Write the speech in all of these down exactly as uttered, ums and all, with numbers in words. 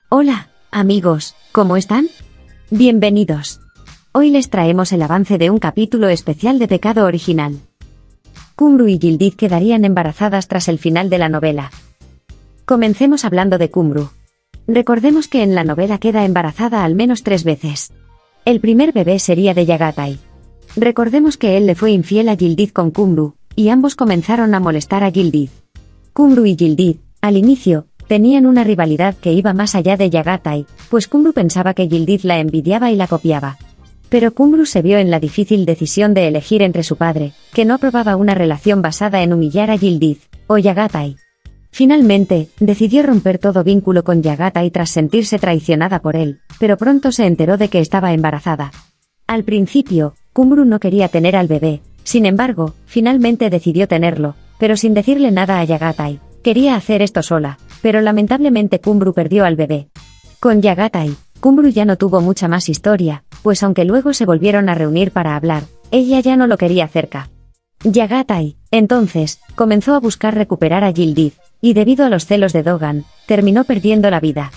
Hola, amigos, ¿cómo están? Bienvenidos. Hoy les traemos el avance de un capítulo especial de Pecado Original. Kumru y Yıldız quedarían embarazadas tras el final de la novela. Comencemos hablando de Kumru. Recordemos que en la novela queda embarazada al menos tres veces. El primer bebé sería de Çağatay. Recordemos que él le fue infiel a Yıldız con Kumru, y ambos comenzaron a molestar a Yıldız. Kumru y Yıldız, al inicio, tenían una rivalidad que iba más allá de Çağatay, pues Kumru pensaba que Yıldız la envidiaba y la copiaba. Pero Kumru se vio en la difícil decisión de elegir entre su padre, que no aprobaba una relación basada en humillar a Yıldız, o Çağatay. Finalmente, decidió romper todo vínculo con Çağatay tras sentirse traicionada por él, pero pronto se enteró de que estaba embarazada. Al principio, Kumru no quería tener al bebé, sin embargo, finalmente decidió tenerlo, pero sin decirle nada a Çağatay. Quería hacer esto sola, pero lamentablemente Kumru perdió al bebé. Con Çağatay, Kumru ya no tuvo mucha más historia, pues aunque luego se volvieron a reunir para hablar, ella ya no lo quería cerca. Çağatay, entonces, comenzó a buscar recuperar a Yıldız, y debido a los celos de Doğan, terminó perdiendo la vida.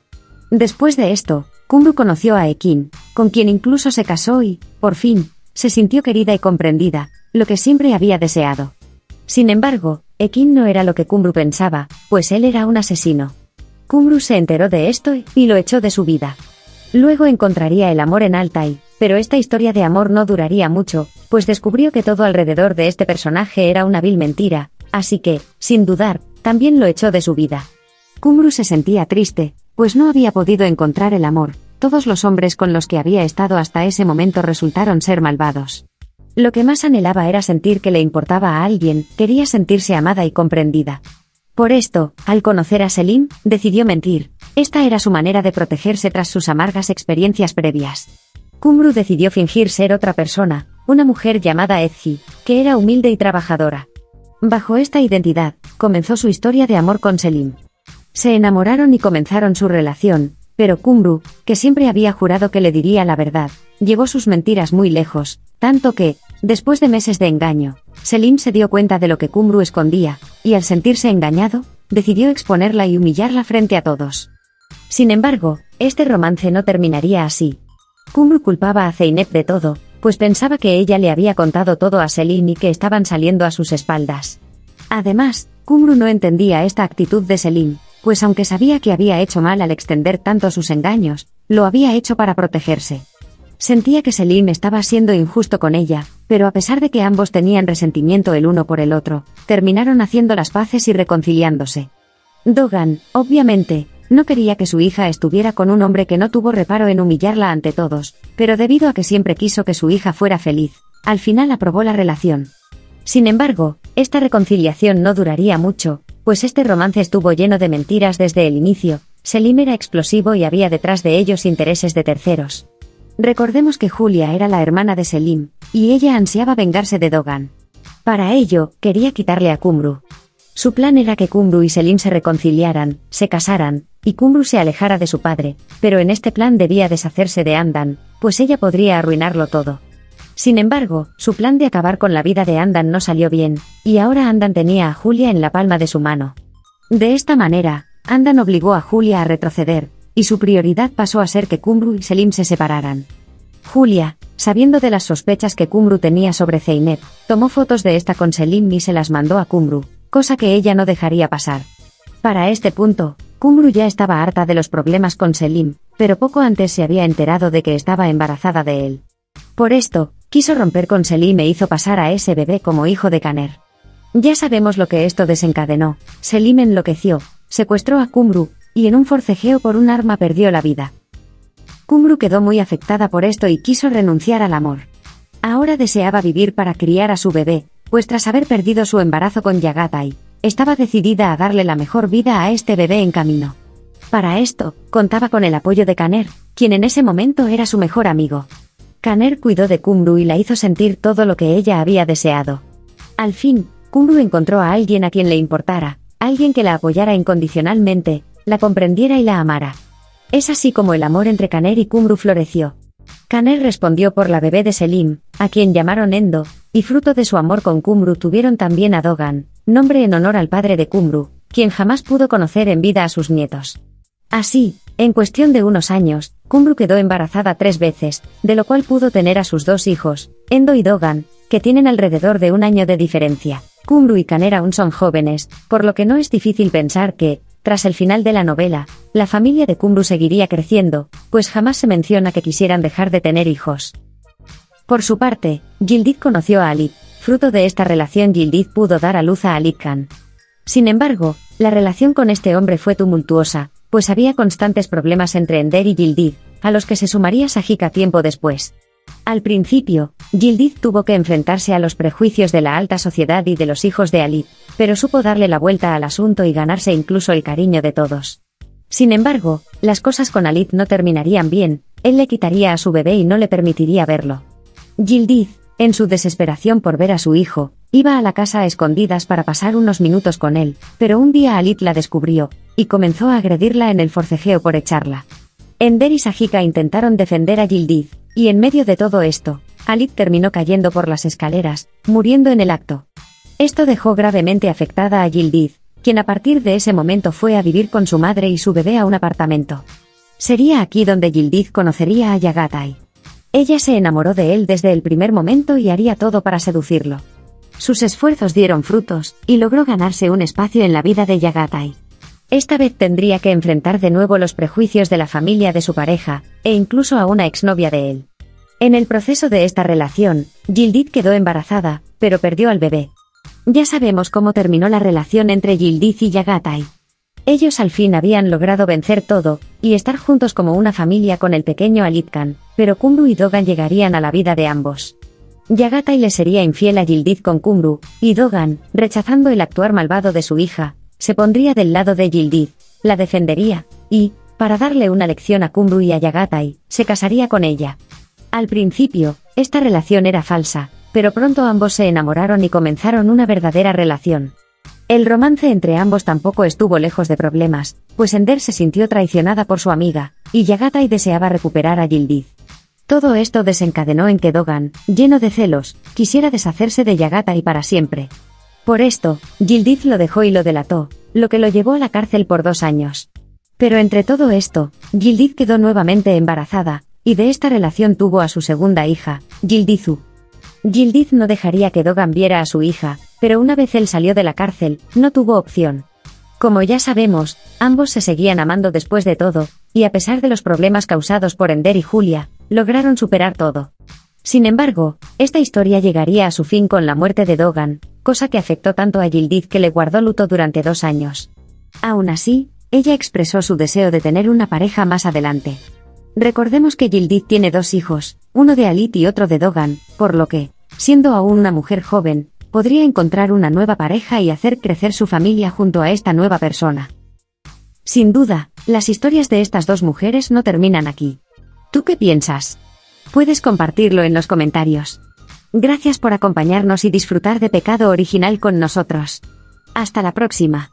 Después de esto, Kumru conoció a Ekin, con quien incluso se casó y, por fin, se sintió querida y comprendida, lo que siempre había deseado. Sin embargo, Ekin no era lo que Kumru pensaba, pues él era un asesino. Kumru se enteró de esto y lo echó de su vida. Luego encontraría el amor en Altay, pero esta historia de amor no duraría mucho, pues descubrió que todo alrededor de este personaje era una vil mentira, así que, sin dudar, también lo echó de su vida. Kumru se sentía triste, pues no había podido encontrar el amor. Todos los hombres con los que había estado hasta ese momento resultaron ser malvados. Lo que más anhelaba era sentir que le importaba a alguien, quería sentirse amada y comprendida. Por esto, al conocer a Selim, decidió mentir. Esta era su manera de protegerse tras sus amargas experiencias previas. Kumru decidió fingir ser otra persona, una mujer llamada Ezgi, que era humilde y trabajadora. Bajo esta identidad, comenzó su historia de amor con Selim. Se enamoraron y comenzaron su relación, pero Kumru, que siempre había jurado que le diría la verdad, llevó sus mentiras muy lejos, tanto que, después de meses de engaño, Selim se dio cuenta de lo que Kumru escondía, y al sentirse engañado, decidió exponerla y humillarla frente a todos. Sin embargo, este romance no terminaría así. Kumru culpaba a Zeynep de todo, pues pensaba que ella le había contado todo a Selim y que estaban saliendo a sus espaldas. Además, Kumru no entendía esta actitud de Selim, pues aunque sabía que había hecho mal al extender tanto sus engaños, lo había hecho para protegerse. Sentía que Selim estaba siendo injusto con ella, pero a pesar de que ambos tenían resentimiento el uno por el otro, terminaron haciendo las paces y reconciliándose. Doğan, obviamente, no quería que su hija estuviera con un hombre que no tuvo reparo en humillarla ante todos, pero debido a que siempre quiso que su hija fuera feliz, al final aprobó la relación. Sin embargo, esta reconciliación no duraría mucho, pues este romance estuvo lleno de mentiras desde el inicio. Selim era explosivo y había detrás de ellos intereses de terceros. Recordemos que Julia era la hermana de Selim, y ella ansiaba vengarse de Doğan. Para ello, quería quitarle a Kumru. Su plan era que Kumru y Selim se reconciliaran, se casaran, y Kumru se alejara de su padre, pero en este plan debía deshacerse de Handan, pues ella podría arruinarlo todo. Sin embargo, su plan de acabar con la vida de Handan no salió bien, y ahora Handan tenía a Julia en la palma de su mano. De esta manera, Handan obligó a Julia a retroceder, y su prioridad pasó a ser que Kumru y Selim se separaran. Julia, sabiendo de las sospechas que Kumru tenía sobre Zeynep, tomó fotos de esta con Selim y se las mandó a Kumru, cosa que ella no dejaría pasar. Para este punto, Kumru ya estaba harta de los problemas con Selim, pero poco antes se había enterado de que estaba embarazada de él. Por esto, quiso romper con Selim e hizo pasar a ese bebé como hijo de Caner. Ya sabemos lo que esto desencadenó. Selim enloqueció, secuestró a Kumru, y en un forcejeo por un arma perdió la vida. Kumru quedó muy afectada por esto y quiso renunciar al amor. Ahora deseaba vivir para criar a su bebé, pues tras haber perdido su embarazo con Çağatay, estaba decidida a darle la mejor vida a este bebé en camino. Para esto, contaba con el apoyo de Caner, quien en ese momento era su mejor amigo. Caner cuidó de Kumru y la hizo sentir todo lo que ella había deseado. Al fin, Kumru encontró a alguien a quien le importara, alguien que la apoyara incondicionalmente, la comprendiera y la amara. Es así como el amor entre Caner y Kumru floreció. Caner respondió por la bebé de Selim, a quien llamaron Endo, y fruto de su amor con Kumru tuvieron también a Doğan, nombre en honor al padre de Kumru, quien jamás pudo conocer en vida a sus nietos. Así, En cuestión de unos años, Kumru quedó embarazada tres veces, de lo cual pudo tener a sus dos hijos, Endo y Dogan, que tienen alrededor de un año de diferencia. Kumru y Khaner aún son jóvenes, por lo que no es difícil pensar que, tras el final de la novela, la familia de Kumru seguiría creciendo, pues jamás se menciona que quisieran dejar de tener hijos. Por su parte, Yildiz conoció a Alip. Fruto de esta relación Yildiz pudo dar a luz a Alip Khan. Sin embargo, la relación con este hombre fue tumultuosa, pues había constantes problemas entre Ender y Yildiz, a los que se sumaría Sahika tiempo después. Al principio, Yildiz tuvo que enfrentarse a los prejuicios de la alta sociedad y de los hijos de Alip, pero supo darle la vuelta al asunto y ganarse incluso el cariño de todos. Sin embargo, las cosas con Alip no terminarían bien, él le quitaría a su bebé y no le permitiría verlo. Yildiz, en su desesperación por ver a su hijo, iba a la casa a escondidas para pasar unos minutos con él, pero un día Alip la descubrió, y comenzó a agredirla en el forcejeo por echarla. Ender y Sahika intentaron defender a Yildiz, y en medio de todo esto, Alip terminó cayendo por las escaleras, muriendo en el acto. Esto dejó gravemente afectada a Yildiz, quien a partir de ese momento fue a vivir con su madre y su bebé a un apartamento. Sería aquí donde Yildiz conocería a Yagatai. Ella se enamoró de él desde el primer momento y haría todo para seducirlo. Sus esfuerzos dieron frutos, y logró ganarse un espacio en la vida de Yagatai. Esta vez tendría que enfrentar de nuevo los prejuicios de la familia de su pareja, e incluso a una exnovia de él. En el proceso de esta relación, Yildiz quedó embarazada, pero perdió al bebé. Ya sabemos cómo terminó la relación entre Yildiz y Yagatai. Ellos al fin habían logrado vencer todo, y estar juntos como una familia con el pequeño Alip Khan, pero Kumru y Dogan llegarían a la vida de ambos. Yagatai le sería infiel a Yildiz con Kumru, y Dogan, rechazando el actuar malvado de su hija, se pondría del lado de Yildiz, la defendería, y, para darle una lección a Kumru y a Yagatai, se casaría con ella. Al principio, esta relación era falsa, pero pronto ambos se enamoraron y comenzaron una verdadera relación. El romance entre ambos tampoco estuvo lejos de problemas, pues Ender se sintió traicionada por su amiga, y Yagatai deseaba recuperar a Yildiz. Todo esto desencadenó en que Dogan, lleno de celos, quisiera deshacerse de Yagatai para siempre. Por esto, Yildiz lo dejó y lo delató, lo que lo llevó a la cárcel por dos años. Pero entre todo esto, Yildiz quedó nuevamente embarazada, y de esta relación tuvo a su segunda hija, Yildizu. Yildiz no dejaría que Dogan viera a su hija, pero una vez él salió de la cárcel, no tuvo opción. Como ya sabemos, ambos se seguían amando después de todo, y a pesar de los problemas causados por Ender y Julia, lograron superar todo. Sin embargo, esta historia llegaría a su fin con la muerte de Dogan, cosa que afectó tanto a Yildiz que le guardó luto durante dos años. Aún así, ella expresó su deseo de tener una pareja más adelante. Recordemos que Yildiz tiene dos hijos, uno de Alip y otro de Dogan, por lo que, siendo aún una mujer joven, podría encontrar una nueva pareja y hacer crecer su familia junto a esta nueva persona. Sin duda, las historias de estas dos mujeres no terminan aquí. ¿Tú qué piensas? Puedes compartirlo en los comentarios. Gracias por acompañarnos y disfrutar de Pecado Original con nosotros. Hasta la próxima.